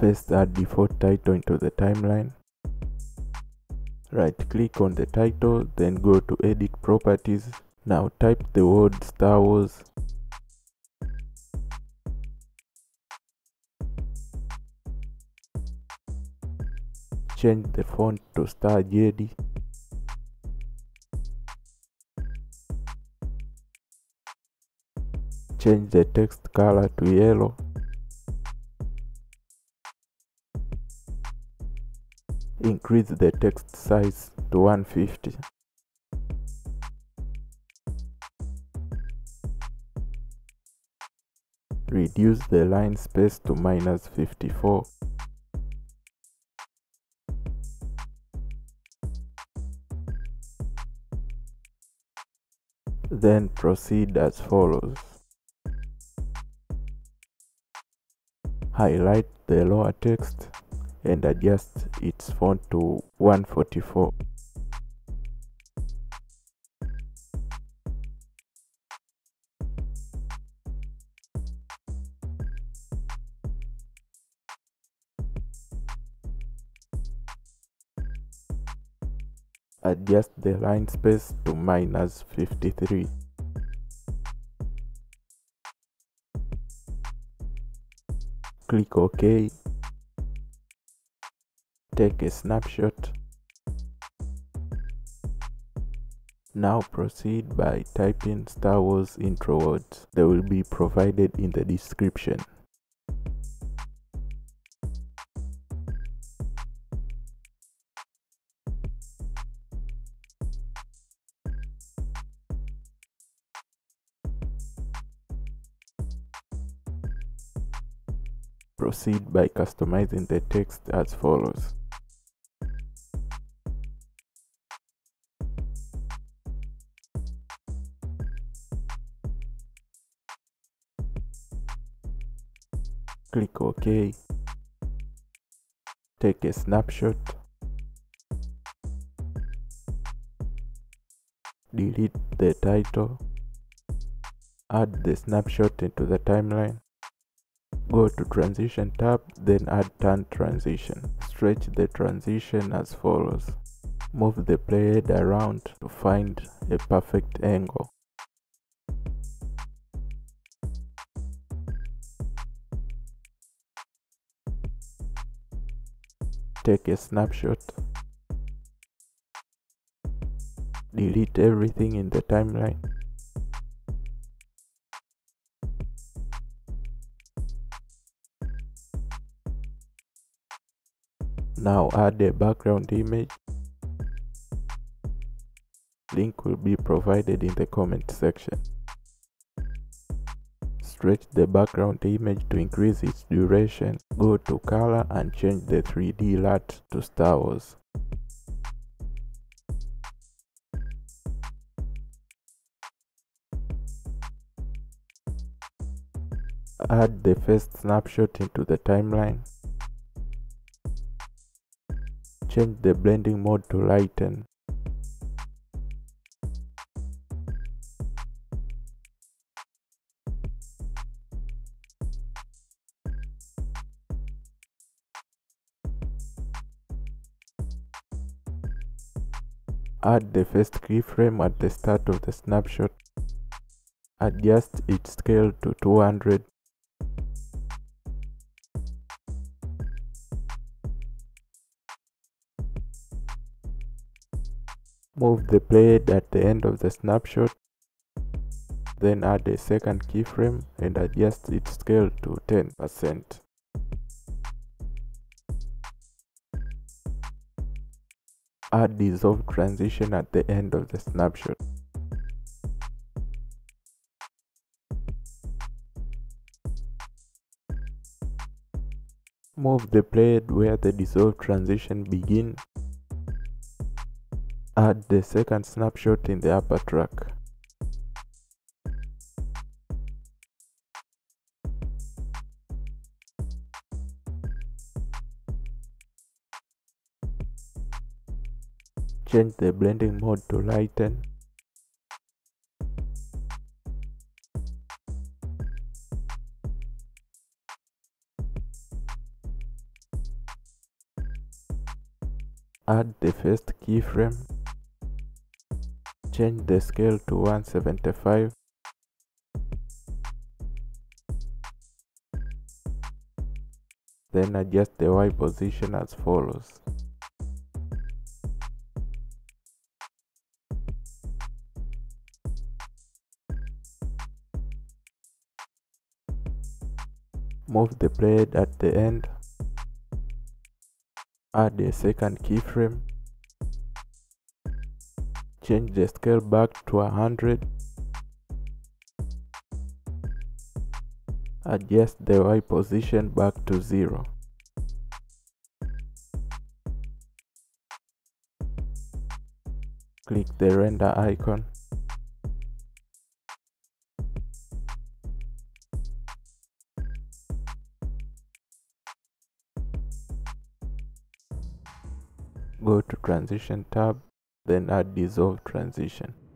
First, add default title into the timeline. Right click on the title, then go to edit properties. Now type the word Star Wars. Change the font to Star Jedi. Change the text color to yellow. Increase the text size to 150. Reduce the line space to -54. Then proceed as follows. Highlight the lower text and adjust its font to 144. Adjust the line space to -53. Click OK. Take a snapshot. Now proceed by typing Star Wars intro words. They will be provided in the description. Proceed by customizing the text as follows. Click OK. Take a snapshot. Delete the title. Add the snapshot into the timeline. Go to Transition tab, then add Turn Transition. Stretch the transition as follows. Move the playhead around to find a perfect angle. Take a snapshot. Delete everything in the timeline. Now add a background image. Link will be provided in the comment section. Stretch the background image to increase its duration. Go to color and change the 3D LUT to Star Wars. Add the first snapshot into the timeline. Change the blending mode to lighten. Add the first keyframe at the start of the snapshot. Adjust its scale to 200. Move the playhead at the end of the snapshot. Then add a second keyframe and adjust its scale to 10%. Add dissolve transition at the end of the snapshot. Move the playhead where the dissolve transition begins. Add the second snapshot in the upper track. Change the blending mode to lighten. Add the first keyframe. Change the scale to 175. Then adjust the Y position as follows. Move the blade at the end. Add a second keyframe. Change the scale back to 100. Adjust the Y position back to 0. Click the render icon. Go to transition tab, then add dissolve transition.